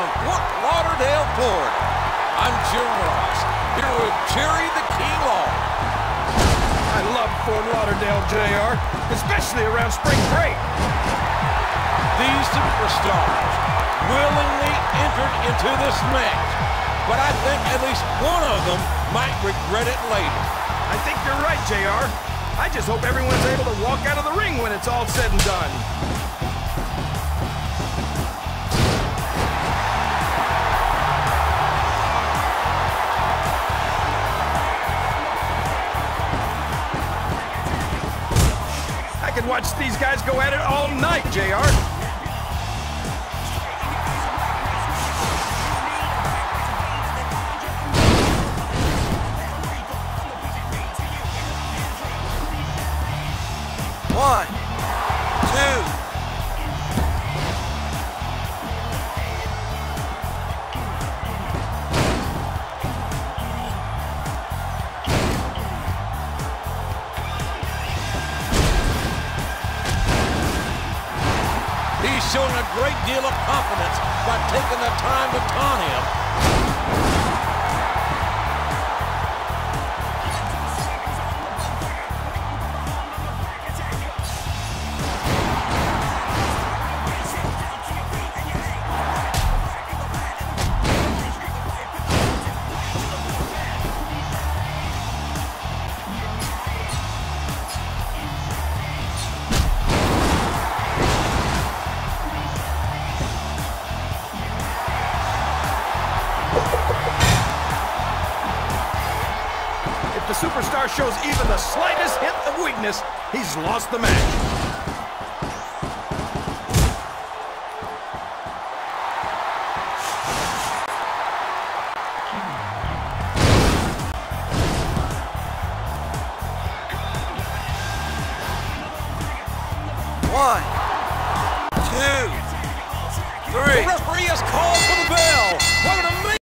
Fort Lauderdale, Florida. I'm Jim Ross, here with Jerry the King Law. I love Fort Lauderdale, JR, especially around spring break. These superstars willingly entered into this match, but I think at least one of them might regret it later. I think you're right, JR. I just hope everyone's able to walk out of the ring when it's all said and done. I could watch these guys go at it all night, JR. One, two. He's showing a great deal of confidence by taking the time to taunt him. If the superstar shows even the slightest hint of weakness, he's lost the match. One, two, three. The referee has called